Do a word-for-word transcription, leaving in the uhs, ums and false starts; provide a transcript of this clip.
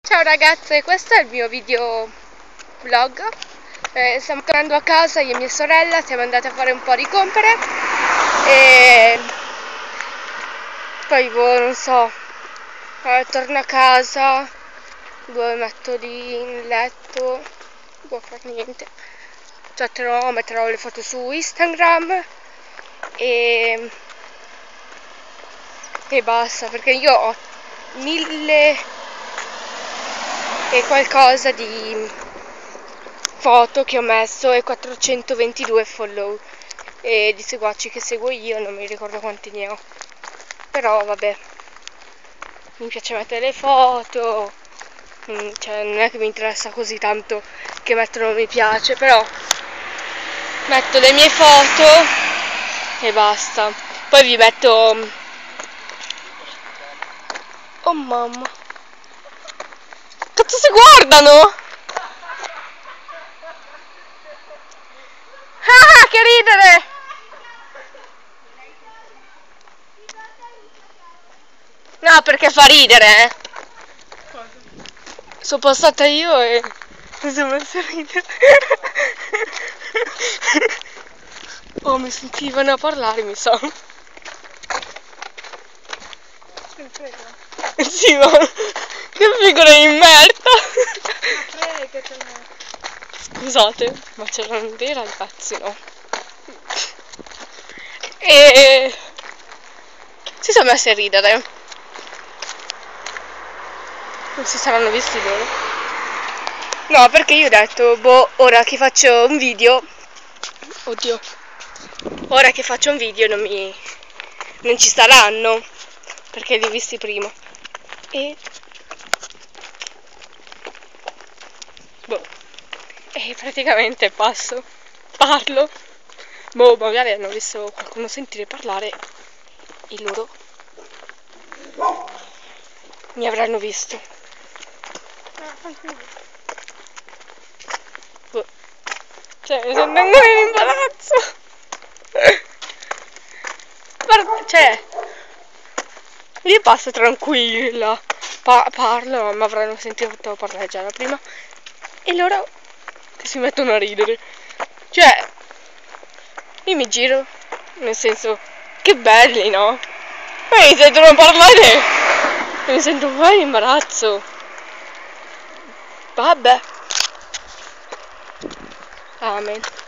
Ciao ragazze, questo è il mio video vlog. Eh, stiamo tornando a casa io e mia sorella, siamo andate a fare un po' di compere e poi boh, non so, eh, torno a casa, boh, metto lì in letto, boh, far niente, chatterò, metterò le foto su Instagram e, e basta, perché io ho mille e qualcosa di foto che ho messo e quattrocentoventidue follow e di seguaci che seguo io, non mi ricordo quanti ne ho, però vabbè, mi piace mettere le foto, cioè non è che mi interessa così tanto che mettono mi piace, però metto le mie foto e basta. Poi vi metto, oh mamma, cazzo si guardano? Ah, che ridere! No, perché fa ridere, eh? Cosa? Sono passata io e mi sono messa a ridere. Oh, mi sentivano a parlare, mi sa. Sì, ma che figura di merda! Scusate, ma c'erano dei ragazzi, no? E si sono messi a ridere. Non si saranno visti loro. No, perché io ho detto, boh, ora che faccio un video, oddio, ora che faccio un video non mi, non ci saranno, perché li ho visti prima. E boh, e praticamente passo, parlo, boh, magari hanno visto qualcuno sentire parlare e loro mi avranno visto. Boh. Cioè, mi sembra ancora in imbarazzo. Guarda, cioè, io passo tranquilla, pa parlo, ma avranno sentito parlare già da prima, e loro che si mettono a ridere. Cioè, io mi giro, nel senso, che belli, no? E mi sentono parlare, e mi sento un po' in imbarazzo. Vabbè. Amen.